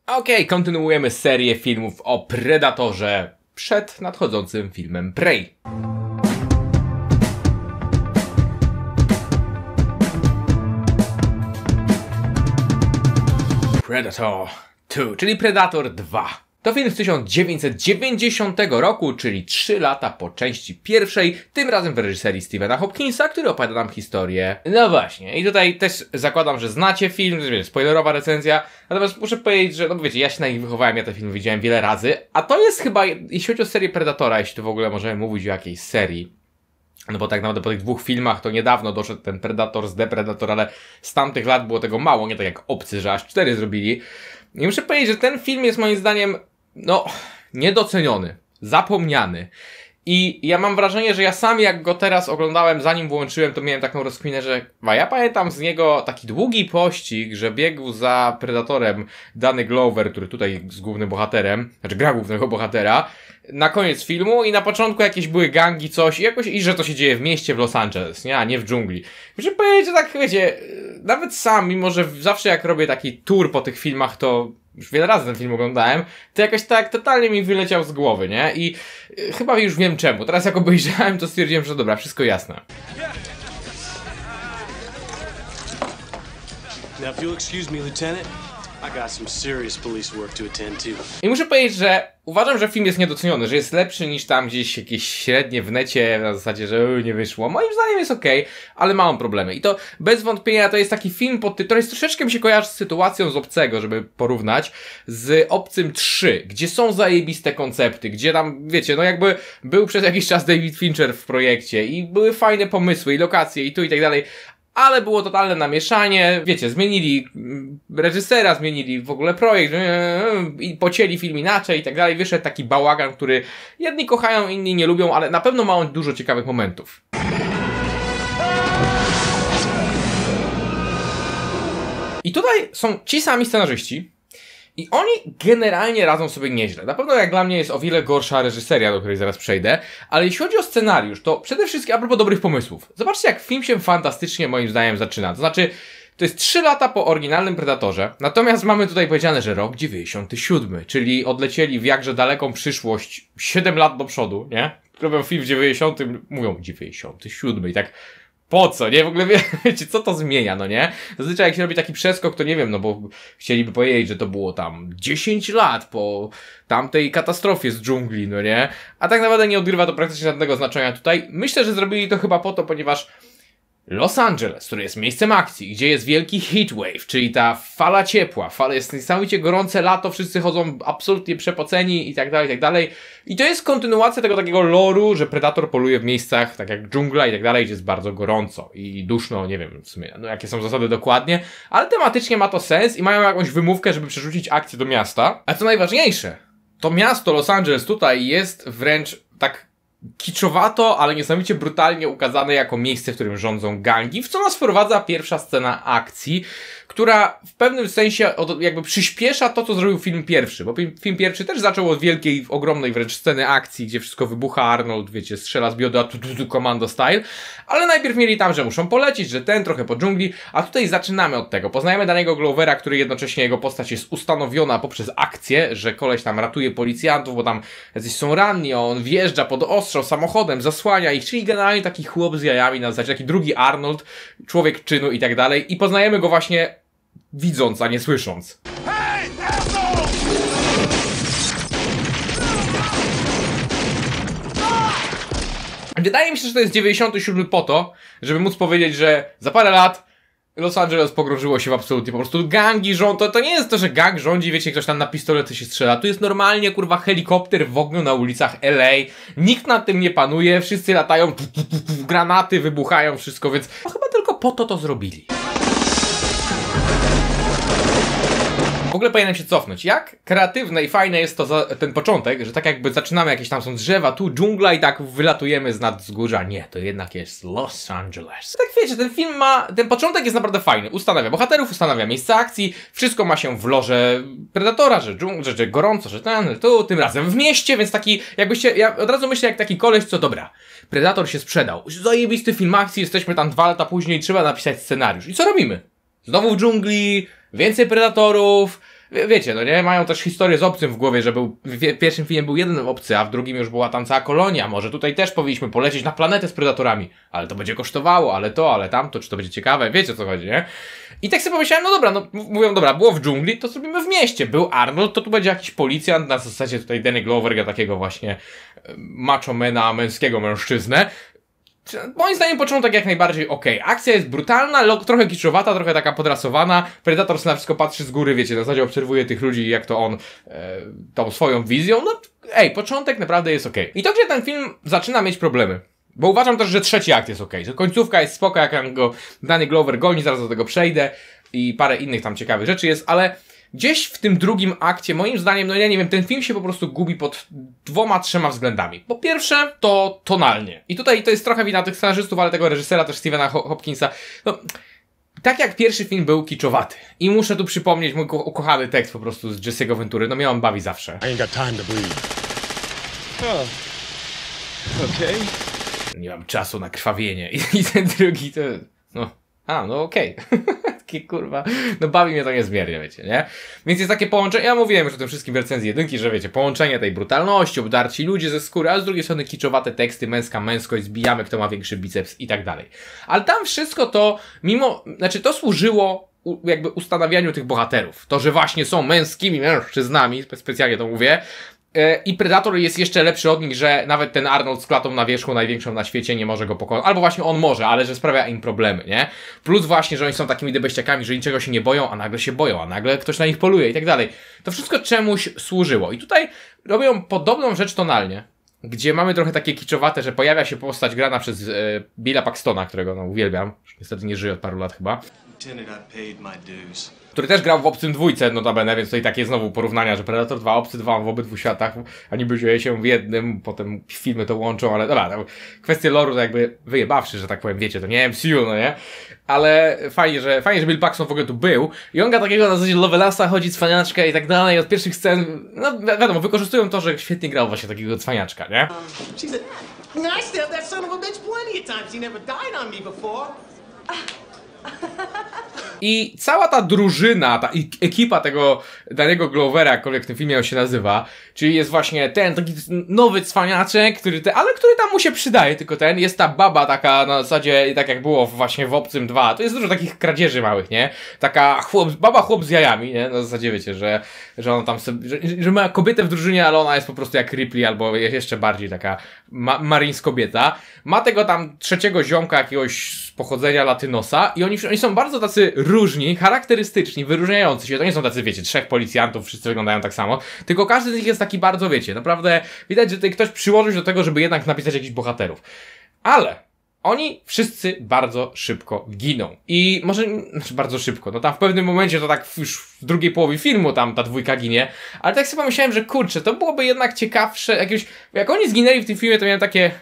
Okej, kontynuujemy serię filmów o Predatorze przed nadchodzącym filmem Prey. Predator 2, czyli Predator 2. To film z 1990 roku, czyli 3 lata po części pierwszej, tym razem w reżyserii Stephena Hopkinsa, który opowiada nam historię. No właśnie, i tutaj też zakładam, że znacie film, że spoilerowa recenzja, natomiast muszę powiedzieć, że no wiecie, ja się na nich wychowałem, ja ten film widziałem wiele razy, a to jest chyba, jeśli chodzi o serię Predatora, jeśli tu w ogóle możemy mówić o jakiejś serii, no bo tak naprawdę po tych dwóch filmach to niedawno doszedł ten Predator z The Predator, ale z tamtych lat było tego mało, nie tak jak Obcy, że aż 4 zrobili. I muszę powiedzieć, że ten film jest moim zdaniem, no, niedoceniony, zapomniany. I ja mam wrażenie, że ja sam jak go teraz oglądałem, zanim włączyłem, to miałem taką rozkminę, że ja pamiętam z niego taki długi pościg, że biegł za Predatorem Danny Glover, który tutaj jest głównym bohaterem, znaczy gra głównego bohatera, na koniec filmu i na początku jakieś były gangi, coś i że to się dzieje w mieście w Los Angeles, nie? A nie w dżungli. Muszę powiedzieć, że tak, wiecie, nawet sam, mimo że zawsze jak robię taki tour po tych filmach, to już wiele razy ten film oglądałem, to jakoś tak totalnie mi wyleciał z głowy, nie? I chyba już wiem czemu. Teraz jak obejrzałem, to stwierdziłem, że dobra, wszystko jasne. Now, if you'll excuse me, Lieutenant, I got some serious police work to attend to. I muszę powiedzieć, że uważam, że film jest niedoceniony, że jest lepszy niż tam gdzieś jakieś średnie w necie, na zasadzie, że nie wyszło. Moim zdaniem jest okej, ale mam problemy. I to bez wątpienia to jest taki film, który jest troszeczkę mi się kojarzy z sytuacją z Obcego, żeby porównać, z Obcym 3, gdzie są zajebiste koncepty, gdzie tam, wiecie, no jakby był przez jakiś czas David Fincher w projekcie i były fajne pomysły i lokacje i tu i tak dalej. Ale było totalne namieszanie, wiecie, zmienili reżysera, zmienili w ogóle projekt i pocięli film inaczej i tak dalej. Wyszedł taki bałagan, który jedni kochają, inni nie lubią, ale na pewno ma on dużo ciekawych momentów. I tutaj są ci sami scenarzyści i oni generalnie radzą sobie nieźle. Na pewno jak dla mnie jest o wiele gorsza reżyseria, do której zaraz przejdę, ale jeśli chodzi o scenariusz, to przede wszystkim a propos dobrych pomysłów. Zobaczcie, jak film się fantastycznie moim zdaniem zaczyna. To znaczy, to jest 3 lata po oryginalnym Predatorze, natomiast mamy tutaj powiedziane, że rok 97, czyli odlecieli w jakże daleką przyszłość 7 lat do przodu, nie? Robią film w 90, mówią 97 i tak... Po co, nie? W ogóle wiecie, co to zmienia, no nie? Zazwyczaj jak się robi taki przeskok, to nie wiem, no bo chcieliby powiedzieć, że to było tam 10 lat po tamtej katastrofie z dżungli, no nie? A tak naprawdę nie odgrywa to praktycznie żadnego znaczenia tutaj. Myślę, że zrobili to chyba po to, ponieważ Los Angeles, które jest miejscem akcji, gdzie jest wielki heatwave, czyli ta fala ciepła, jest niesamowicie gorące lato, wszyscy chodzą absolutnie przepoceni i tak dalej, i tak dalej. I to jest kontynuacja tego takiego loru, że Predator poluje w miejscach, tak jak dżungla i tak dalej, gdzie jest bardzo gorąco i duszno, nie wiem w sumie, no jakie są zasady dokładnie, ale tematycznie ma to sens i mają jakąś wymówkę, żeby przerzucić akcję do miasta. A co najważniejsze, to miasto Los Angeles tutaj jest wręcz tak kiczowato, ale niesamowicie brutalnie ukazane jako miejsce, w którym rządzą gangi, w co nas wprowadza pierwsza scena akcji, która w pewnym sensie jakby przyspiesza to, co zrobił film pierwszy, bo film pierwszy też zaczął od wielkiej, ogromnej wręcz sceny akcji, gdzie wszystko wybucha, Arnold, wiecie, strzela z bioda, Commando style, ale najpierw mieli tam, że muszą polecieć, że są po dżungli, a tutaj zaczynamy od tego. Poznajemy danego Glovera, który jednocześnie jego postać jest ustanowiona poprzez akcję, że koleś tam ratuje policjantów, bo tam jacyś są ranni, a on wjeżdża pod ostrzał samochodem, zasłania ich, czyli generalnie taki chłop z jajami na zasadzie, taki drugi Arnold, człowiek czynu i tak dalej. I poznajemy go właśnie widząc, a nie słysząc. Wydaje mi się, że to jest 97 po to, żeby móc powiedzieć, że za parę lat Los Angeles pogrążyło się w absolutnie po prostu gangi rządzą. To nie jest to, że gang rządzi, wiecie, ktoś tam na pistolety się strzela. Tu jest normalnie, kurwa, helikopter w ogniu na ulicach LA. Nikt nad tym nie panuje, wszyscy latają, granaty wybuchają, wszystko, więc no, chyba tylko po to zrobili. W ogóle powinienem się cofnąć. Jak kreatywne i fajne jest to ten początek, że tak jakby zaczynamy, jakieś tam są drzewa, tu dżungla i tak wylatujemy z nadwzgórza. Nie, to jednak jest Los Angeles. Tak wiecie, ten film ten początek jest naprawdę fajny. Ustanawia bohaterów, ustanawia miejsce akcji, wszystko ma się w lorze Predatora, że gorąco, że tym razem w mieście, więc taki, jakbyście, ja od razu myślę jak taki koleś, co dobra, Predator się sprzedał, zajebisty film akcji, jesteśmy tam 2 lata później, trzeba napisać scenariusz. I co robimy? Znowu w dżungli, więcej Predatorów, wiecie, no nie? Mają też historię z obcym w głowie, że w pierwszym filmie był jeden obcy, a w drugim już była tam cała kolonia. Może tutaj też powinniśmy polecieć na planetę z predatorami. Ale to będzie kosztowało, ale to, ale tamto, czy to będzie ciekawe? Wiecie, o co chodzi, nie? I tak sobie pomyślałem, no dobra, no mówią, dobra, było w dżungli, to zrobimy w mieście. Był Arnold, to tu będzie jakiś policjant, na zasadzie tutaj Danny Glover gra takiego właśnie machomena, męskiego mężczyznę. Moim zdaniem początek jak najbardziej okej. Akcja jest brutalna, trochę kiczowata, trochę taka podrasowana. Predator na wszystko patrzy z góry, wiecie, na zasadzie obserwuje tych ludzi, jak to on tą swoją wizją. No, początek naprawdę jest okej. I to, gdzie ten film zaczyna mieć problemy. Bo uważam też, że trzeci akt jest okej. Końcówka jest spoko, jak go Danny Glover goni, zaraz do tego przejdę. I parę innych tam ciekawych rzeczy jest, ale gdzieś w tym drugim akcie, moim zdaniem, no ja nie wiem, ten film się po prostu gubi pod 2-3 względami. Po pierwsze, to tonalnie. I tutaj to jest trochę wina tych scenarzystów, ale tego reżysera też Stephena Hopkinsa. No, tak jak pierwszy film był kiczowaty. I muszę tu przypomnieć mój ukochany tekst po prostu z Jesse'ego Ventury. No mnie on bawi zawsze. I ain't got time to bleed. Oh. Okay. Nie mam czasu na krwawienie. I ten drugi to... No okej. Takie kurwa, no bawi mnie to niezmiernie, wiecie, nie? Więc jest takie połączenie, ja mówiłem już o tym wszystkim w recenzji jedynki, że wiecie, połączenie tej brutalności, obdarci ludzie ze skóry, a z drugiej strony kiczowate teksty, męska męskość, zbijamy kto ma większy biceps i tak dalej. Ale tam wszystko to, to służyło jakby ustanawianiu tych bohaterów. To, że właśnie są męskimi mężczyznami, specjalnie to mówię, i Predator jest jeszcze lepszy od nich, że nawet ten Arnold z klatą na wierzchu, największą na świecie, nie może go pokonać. Albo właśnie on może, ale że sprawia im problemy, nie? Plus właśnie, że oni są takimi debeściakami, że niczego się nie boją, a nagle się boją, a nagle ktoś na nich poluje i tak dalej. To wszystko czemuś służyło. I tutaj robią podobną rzecz tonalnie, gdzie mamy trochę takie kiczowate, że pojawia się postać grana przez Billa Paxtona, którego uwielbiam. Niestety nie żyje od paru lat chyba. Który też grał w Obcym dwójce, notabene, więc tutaj takie znowu porównania, że Predator 2, Obcy 2 w obydwu światach, a niby dzieje się w jednym, potem filmy to łączą, ale dobra, kwestie loru to jakby wyjebawszy, że tak powiem, wiecie, to nie MCU, no nie? Ale fajnie, że Bill Paxton w ogóle tu był i on gra takiego na zasadzie Lovelassa, chodzi cwaniaczka i tak dalej, od pierwszych scen, no wiadomo, wykorzystują to, że świetnie grał właśnie takiego cwaniaczka, nie? I stabbed that son of a bitch plenty of times. He never died on me before. I cała ta drużyna, ta ekipa tego Danny'ego Glovera, jakkolwiek w tym filmie on się nazywa, czyli jest właśnie ten taki nowy cwaniaczek, który tam mu się przydaje, tylko jest ta baba taka na zasadzie, tak jak było właśnie w Obcym 2, to jest dużo takich kradzieży małych, nie? Taka baba chłop z jajami, nie? Na zasadzie wiecie, że ona tam sobie, że ma kobietę w drużynie, ale ona jest po prostu jak Ripley, albo jeszcze bardziej taka Marines kobieta. Ma tego tam trzeciego ziomka jakiegoś z pochodzenia latynosa i oni są bardzo tacy różni, charakterystyczni, wyróżniający się. To nie są tacy, wiecie, 3 policjantów, wszyscy wyglądają tak samo, tylko każdy z nich jest taki bardzo, wiecie, naprawdę widać, że tutaj ktoś przyłożył się do tego, żeby jednak napisać jakichś bohaterów. Ale oni wszyscy bardzo szybko giną. I może, bardzo szybko, no tam w pewnym momencie to tak już w drugiej połowie filmu tam ta dwójka ginie, ale tak sobie pomyślałem, że kurczę, to byłoby jednak ciekawsze, jak oni zginęli w tym filmie, to miałem takie,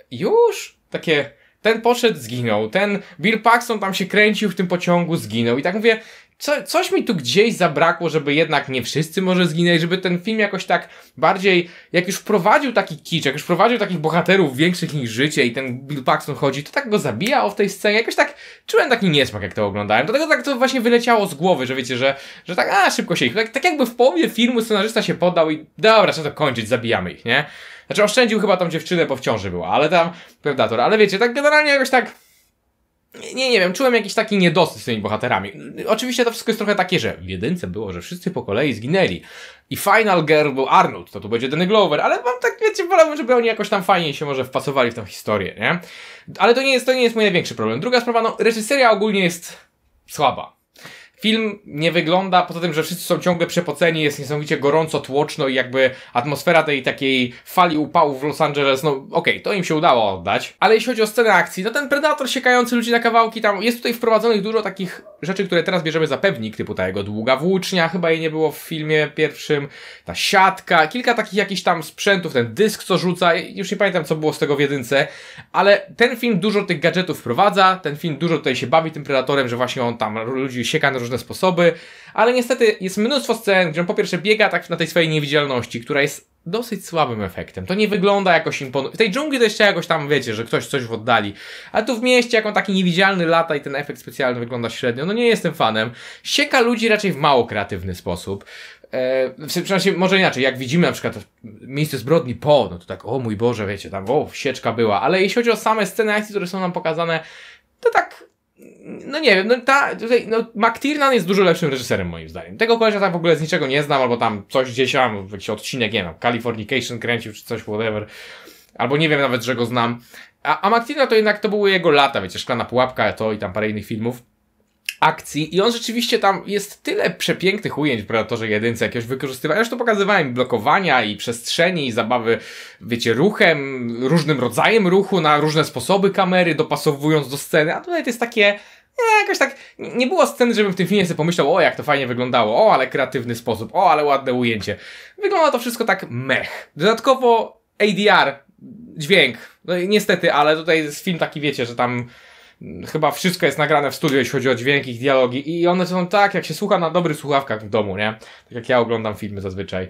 ten poszedł, zginął, ten Bill Paxton tam się kręcił w tym pociągu, zginął i tak mówię, coś mi tu gdzieś zabrakło, żeby jednak nie wszyscy może zginęli, żeby ten film jakoś tak bardziej, jak już wprowadził taki kicz, jak już wprowadził takich bohaterów większych niż życie i ten Bill Paxton chodzi, to tak go zabijał w tej scenie, jakoś tak czułem taki niesmak, jak to oglądałem, dlatego tak to właśnie wyleciało z głowy, że wiecie, że tak, szybko się ich, tak jakby w połowie filmu scenarzysta się poddał i dobra, trzeba to kończyć, zabijamy ich, nie? Znaczy oszczędził chyba tą dziewczynę, bo w ciąży była, ale tam Predator, ale wiecie, tak generalnie jakoś tak nie wiem, czułem jakiś taki niedosyt z tymi bohaterami. Oczywiście to wszystko jest trochę takie, że w jedynce było, że wszyscy po kolei zginęli i Final Girl był Arnold, to tu będzie Danny Glover, ale mam tak, wiecie, wolałbym, żeby oni jakoś tam fajnie się może wpasowali w tę historię, nie? Ale to nie jest mój największy problem. Druga sprawa, reżyseria ogólnie jest słaba. Film nie wygląda, poza tym, że wszyscy są ciągle przepoceni, jest niesamowicie gorąco, tłoczno i jakby atmosfera tej takiej fali upałów w Los Angeles, okej, to im się udało oddać. Ale jeśli chodzi o scenę akcji, ten Predator siekający ludzi na kawałki, tam jest tutaj wprowadzonych dużo takich rzeczy, które teraz bierzemy za pewnik, typu ta jego długa włócznia, chyba jej nie było w filmie pierwszym, ta siatka, kilka takich jakichś tam sprzętów, ten dysk co rzuca, już nie pamiętam co było z tego w jedynce, ale ten film dużo tych gadżetów wprowadza, ten film dużo tutaj się bawi tym Predatorem, że właśnie on tam ludzi sieka na różne różne sposoby, ale niestety jest mnóstwo scen, gdzie on po pierwsze biega tak na tej swojej niewidzialności, która jest dosyć słabym efektem. To nie wygląda jakoś imponująco. W tej dżungli to jeszcze jakoś tam, wiecie, że ktoś coś w oddali. A tu w mieście, jak on taki niewidzialny lata i ten efekt specjalny wygląda średnio, no nie jestem fanem. Sieka ludzi raczej w mało kreatywny sposób. Przynajmniej może inaczej, jak widzimy na przykład miejsce zbrodni po, no to tak, o mój Boże, wiecie, tam, o, sieczka była. Ale jeśli chodzi o same sceny akcji, które są nam pokazane, to tak, no nie wiem, McTiernan jest dużo lepszym reżyserem moim zdaniem. Tego kolesia tak w ogóle z niczego nie znam, albo tam coś gdzieś tam, jakiś odcinek, nie wiem, Californication kręcił, czy coś, whatever. Albo nie wiem nawet, że go znam. A McTiernan to jednak to były jego lata, wiecie, Szklana pułapka, to i tam parę innych filmów. Akcji i on rzeczywiście tam jest tyle przepięknych ujęć w Predatorze 1, jakiegoś wykorzystywania. Zresztą pokazywałem blokowania i przestrzeni i zabawy, wiecie, ruchem, różnym rodzajem ruchu na różne sposoby kamery, dopasowując do sceny, a tutaj to jest takie jakoś tak, nie było sceny, żebym w tym filmie sobie pomyślał, o jak to fajnie wyglądało, o ale kreatywny sposób, o ale ładne ujęcie. Wygląda to wszystko tak mech. Dodatkowo ADR, dźwięk, no niestety, ale tutaj jest film taki, wiecie, że tam chyba wszystko jest nagrane w studiu, jeśli chodzi o dźwięki, ich dialogi i one są tak, jak się słucha na dobrych słuchawkach w domu, nie? Tak jak ja oglądam filmy zazwyczaj.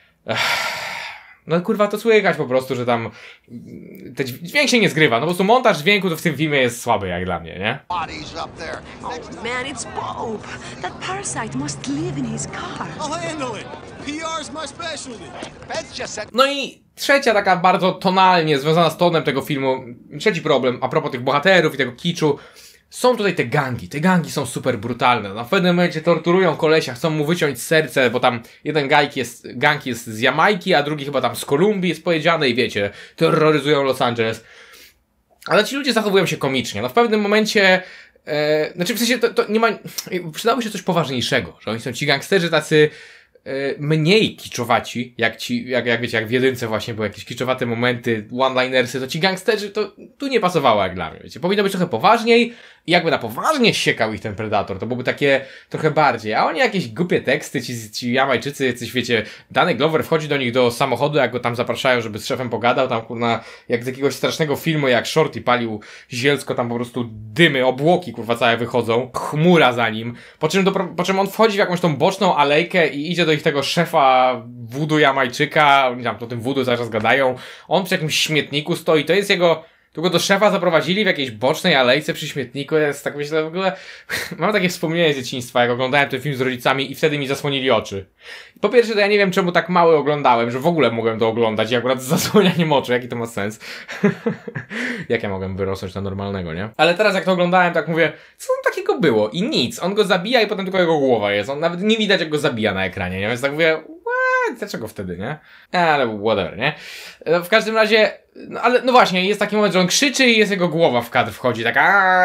No kurwa, to słychać po prostu, że tam ten dźwięk się nie zgrywa. No po prostu montaż dźwięku to w tym filmie jest słaby jak dla mnie, nie? Oh man, it's Bob. That parasite must live in his car. I'll handle it. PR's my specialty. No i trzecia taka bardzo tonalnie związana z tonem tego filmu, trzeci problem a propos tych bohaterów i tego kiczu, są tutaj te gangi. Te gangi są super brutalne. Na pewnym momencie torturują kolesia, chcą mu wyciąć serce, bo tam jeden gang jest z Jamajki, a drugi chyba tam z Kolumbii jest powiedziane i wiecie, terroryzują Los Angeles. Ale ci ludzie zachowują się komicznie. No w pewnym momencie znaczy w sensie to nie ma, przydałoby się coś poważniejszego, że oni są ci gangsterzy tacy mniej kiczowaci, jak wiecie, jak w jedynce właśnie były jakieś kiczowate momenty, one-linersy, to ci gangsterzy to tu nie pasowało jak dla mnie, wiecie. Powinno być trochę poważniej i jakby na poważnie siekał ich ten Predator, to byłoby takie trochę bardziej, a oni jakieś głupie teksty, ci Jamajczycy, jacyś, wiecie, Danny Glover wchodzi do nich do samochodu, jak go tam zapraszają, żeby z szefem pogadał, tam kurna, jak z jakiegoś strasznego filmu, jak Shorty palił zielsko, tam po prostu dymy, obłoki kurwa całe wychodzą, chmura za nim, po czym on wchodzi w jakąś tą boczną alejkę i idzie do ich tego szefa voodoo Jamajczyka, oni tam o tym voodoo zaraz gadają, on przy jakimś śmietniku stoi, to jest jego, tu go do szefa zaprowadzili w jakiejś bocznej alejce przy śmietniku, jest tak myślę w ogóle, mam takie wspomnienie z dzieciństwa, jak oglądałem ten film z rodzicami i wtedy mi zasłonili oczy. Po pierwsze to ja nie wiem czemu tak mały oglądałem, że w ogóle mogłem to oglądać i akurat z zasłonianiem oczu, jaki to ma sens. Jak ja mogłem wyrosnąć na normalnego, nie? Ale teraz jak to oglądałem, tak mówię, co tam takiego było? I nic, on go zabija i potem tylko jego głowa jest, on nawet nie widać jak go zabija na ekranie, nie? Więc tak mówię, dlaczego wtedy, nie? Ale whatever, nie? W każdym razie, no ale no właśnie, jest taki moment, że on krzyczy i jest jego głowa w kadr wchodzi, tak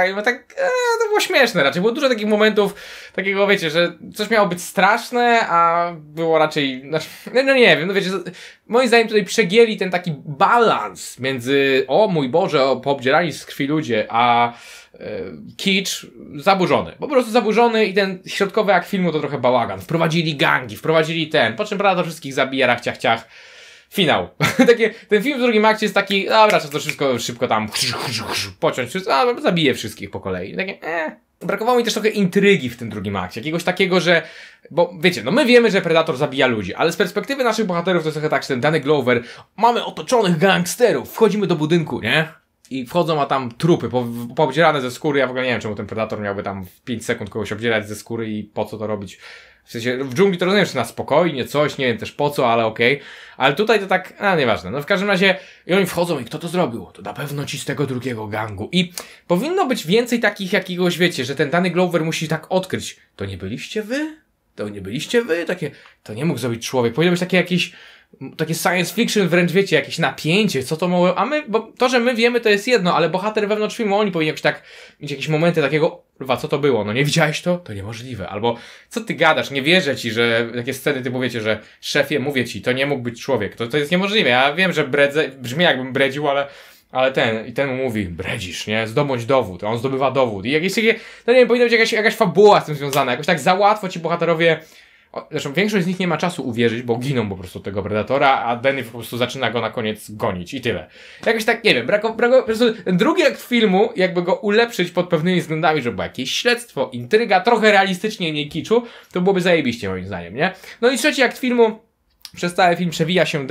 to było śmieszne raczej, było dużo takich momentów, takiego wiecie, że coś miało być straszne, a było raczej, znaczy, no nie wiem, no wiecie, moim zdaniem tutaj przegięli ten taki balans między, o mój Boże, poobdzierani z krwi ludzie, a kicz zaburzony. Po prostu zaburzony i ten środkowy akt filmu to trochę bałagan. Wprowadzili gangi, wprowadzili po czym Predator wszystkich zabija, rach, ciach, ciach. Finał. Ten film w drugim akcie jest taki, dobra, trzeba to wszystko szybko tam pociąć, zabije wszystkich po kolei. Takie, Brakowało mi też trochę intrygi w tym drugim akcie. Jakiegoś takiego, że, bo wiecie, no my wiemy, że Predator zabija ludzi, ale z perspektywy naszych bohaterów to jest trochę tak, że ten Danny Glover, mamy otoczonych gangsterów, wchodzimy do budynku, nie? I wchodzą, a tam trupy poobdzierane ze skóry. Ja w ogóle nie wiem, czemu ten Predator miałby tam w 5 sekund kogoś obdzierać ze skóry i po co to robić. W sensie, w dżungli to rozumiem, że na spokojnie, coś, nie wiem też po co, ale okej. Ale tutaj to tak, nieważne. No w każdym razie, i oni wchodzą i kto to zrobił? To na pewno ci z tego drugiego gangu. I powinno być więcej takich jakiegoś, wiecie, że ten Danny Glover musi tak odkryć. To nie byliście wy? To nie byliście wy? Takie, to nie mógł zrobić człowiek. Powinno być takie jakieś, takie science fiction wręcz, wiecie, jakieś napięcie, co to mogło, a my, bo to, że my wiemy, to jest jedno, ale bohater wewnątrz filmu, oni powinni jakoś tak mieć jakieś momenty takiego, kurwa, co to było, no nie widziałeś to? To niemożliwe, albo co ty gadasz, nie wierzę ci, że takie sceny typu, wiecie, że szefie, mówię ci, to nie mógł być człowiek, to jest niemożliwe, ja wiem, że brzmi jakbym bredził, ale ten mu mówi, bredzisz, nie, zdobądź dowód, a on zdobywa dowód i jakieś takie, no nie wiem, powinna być jakaś fabuła z tym związana, jakoś tak za łatwo ci bohaterowie Zresztą większość z nich nie ma czasu uwierzyć, bo giną po prostu tego Predatora, a Danny po prostu zaczyna go na koniec gonić i tyle. Jakoś tak, nie wiem, po prostu ten drugi akt filmu, jakby go ulepszyć pod pewnymi względami, żeby było jakieś śledztwo, intryga, trochę realistycznie, nie kiczu, to byłoby zajebiście moim zdaniem, nie? No i trzeci akt filmu, przez cały film przewija się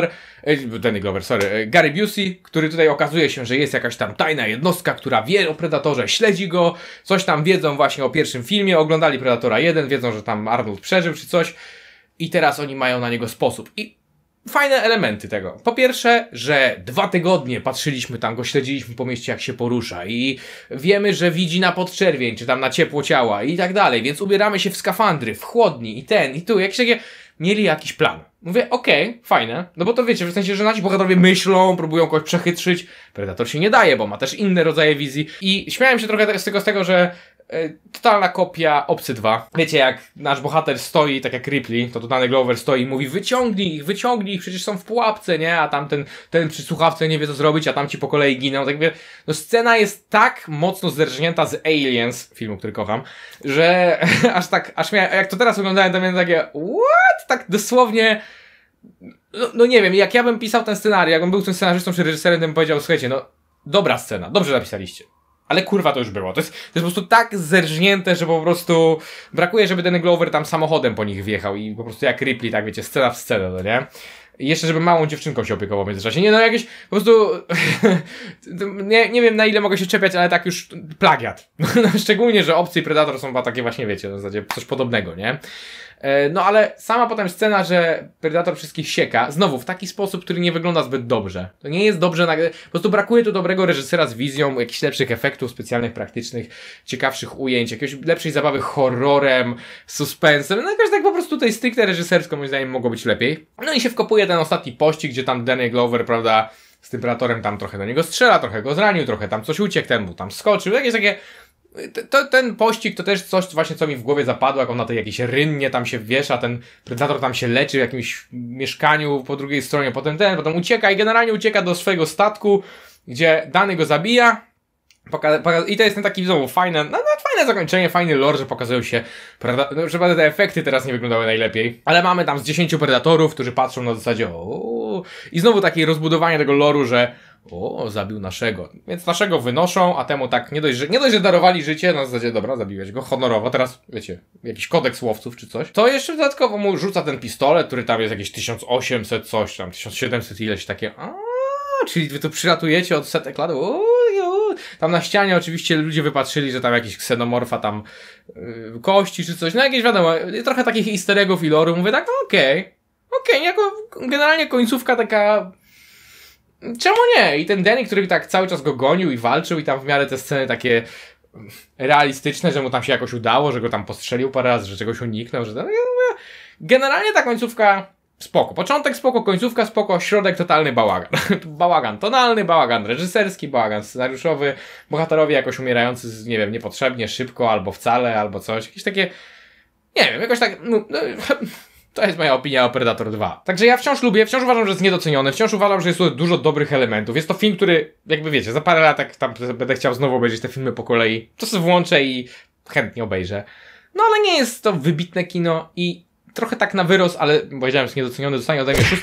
Gary Busey, który tutaj okazuje się, że jest jakaś tam tajna jednostka, która wie o Predatorze, śledzi go, coś tam wiedzą właśnie o pierwszym filmie, oglądali Predatora 1, wiedzą, że tam Arnold przeżył czy coś i teraz oni mają na niego sposób. I fajne elementy tego. Po pierwsze, że 2 tygodnie patrzyliśmy tam, go śledziliśmy po mieście, jak się porusza i wiemy, że widzi na podczerwień, czy tam na ciepło ciała i tak dalej, więc ubieramy się w skafandry, w chłodni i ten, i tu, jakieś takie... Mieli jakiś plan. Mówię, okej, fajne, no bo to wiecie, w sensie, że nasi bohaterowie myślą, próbują kogoś przechytrzyć, Predator się nie daje, bo ma też inne rodzaje wizji i śmiałem się trochę z tego, że totalna kopia Obcy 2. Wiecie, jak nasz bohater stoi, tak jak Ripley, to Danny Glover stoi i mówi wyciągnij ich, przecież są w pułapce, nie? A ten przy słuchawce nie wie co zrobić, a tamci po kolei giną. Tak wie, no scena jest tak mocno zerżnięta z Aliens, filmu, który kocham, że aż miałem, jak to teraz oglądałem, to miałem takie what? Tak dosłownie no nie wiem, jak ja bym pisał ten scenariusz, jakbym był tym scenarzystą czy reżyserem, to bym powiedział, słuchajcie, no dobra scena, dobrze napisaliście. Ale kurwa to już było. To jest po prostu tak zerżnięte, że po prostu brakuje, żeby ten Glover tam samochodem po nich wjechał i po prostu jak Ripley, tak wiecie, scena w scenę, no nie? I jeszcze, żeby małą dziewczynką się opiekował w międzyczasie. Nie no, jakieś po prostu nie wiem na ile mogę się czepiać, ale tak już plagiat. Szczególnie, że Obcy i Predator są chyba takie właśnie, wiecie, w zasadzie coś podobnego, nie? No ale sama potem scena, że Predator wszystkich sieka, znowu w taki sposób, który nie wygląda zbyt dobrze. To nie jest dobrze, po prostu brakuje tu dobrego reżysera z wizją, jakichś lepszych efektów specjalnych, praktycznych, ciekawszych ujęć, jakiejś lepszej zabawy horrorem, suspensem, no jakoś tak po prostu tutaj stricte reżysersko moim zdaniem mogło być lepiej. No i się wkopuje ten ostatni pościg, gdzie tam Danny Glover, prawda, z tym Predatorem tam trochę do niego strzela, trochę go zranił, trochę tam coś uciekł, ten mu tam skoczył, jakieś takie... Ten pościg to też coś właśnie, co mi w głowie zapadło, jak on na tej jakiejś rynnie tam się wiesza, ten Predator tam się leczy w jakimś mieszkaniu po drugiej stronie, potem ucieka i generalnie ucieka do swojego statku, gdzie Danny go zabija. I to jest ten taki znowu fajne zakończenie, fajny lore, że pokazują się, że te efekty teraz nie wyglądały najlepiej, ale mamy tam z 10 Predatorów, którzy patrzą na zasadzie i znowu takie rozbudowanie tego loru, że zabił naszego, więc naszego wynoszą, a temu tak nie dość, że darowali życie, na zasadzie dobra, zabiłeś go honorowo, teraz wiecie, jakiś kodeks łowców czy coś, to jeszcze dodatkowo mu rzuca ten pistolet, który tam jest jakieś 1800 coś tam, 1700 ileś takie, czyli wy tu przylatujecie od setek lat, tam na ścianie oczywiście ludzie wypatrzyli, że tam jakiś ksenomorfa tam kości czy coś, no jakieś wiadomo, trochę takich easter eggów i loru, mówię tak, okej, jako generalnie końcówka taka, czemu nie? I ten Danny, który tak cały czas go gonił i walczył i tam w miarę te sceny takie realistyczne, że mu tam się jakoś udało, że go tam postrzelił parę razy, że czegoś uniknął, że generalnie ta końcówka spoko. Początek spoko, końcówka spoko, środek totalny bałagan. Bałagan tonalny, bałagan reżyserski, bałagan scenariuszowy, bohaterowie jakoś umierający, nie wiem, niepotrzebnie, szybko, albo wcale, albo coś. Jakieś takie, nie wiem, jakoś tak, to jest moja opinia o Predator 2. Także ja wciąż lubię, wciąż uważam, że jest niedoceniony, wciąż uważam, że jest tu dużo dobrych elementów. Jest to film, który, jakby wiecie, za parę lat, jak tam będę chciał znowu obejrzeć te filmy po kolei, to sobie włączę i chętnie obejrzę. No ale nie jest to wybitne kino i trochę tak na wyrost, ale powiedziałem, że jest niedoceniony, dostanie ode mnie 6.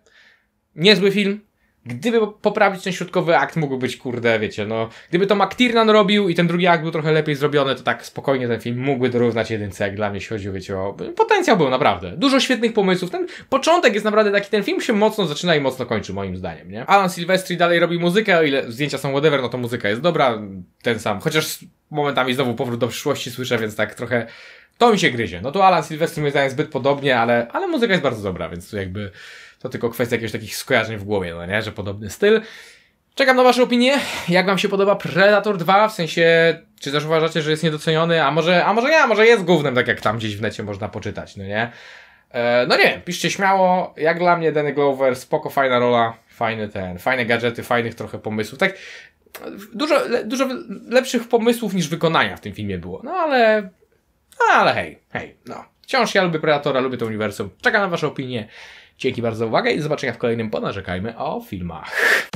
Niezły film. Gdyby poprawić ten środkowy akt, mógł być, kurde, wiecie, no... Gdyby to McTiernan robił i ten drugi akt był trochę lepiej zrobiony, to tak spokojnie ten film mógłby dorównać 1, jak dla mnie, jeśli chodzi, wiecie, o... Potencjał był, naprawdę. Dużo świetnych pomysłów. Ten początek jest naprawdę taki, ten film się mocno zaczyna i mocno kończy, moim zdaniem, nie? Alan Silvestri dalej robi muzykę, o ile zdjęcia są whatever, no to muzyka jest dobra, ten sam. Chociaż momentami znowu powrót do przyszłości słyszę, więc tak trochę... To mi się gryzie. No tu Alan Silvestri moim zdaniem zbyt podobnie, ale muzyka jest bardzo dobra, więc tu jakby... To tylko kwestia jakiegoś takich skojarzeń w głowie, no nie? Że podobny styl. Czekam na wasze opinie. Jak wam się podoba Predator 2? W sensie, czy też uważacie, że jest niedoceniony? A może jest gównem, tak jak tam gdzieś w necie można poczytać, no nie? No nie wiem, piszcie śmiało. Jak dla mnie Danny Glover, spoko, fajna rola, fajne gadżety, fajnych trochę pomysłów. Tak, dużo lepszych pomysłów niż wykonania w tym filmie było. No ale hej, no. Wciąż ja lubię Predatora, lubię to uniwersum. Czekam na wasze opinie. Dzięki bardzo za uwagę i do zobaczenia w kolejnym Ponarzekajmy o filmach.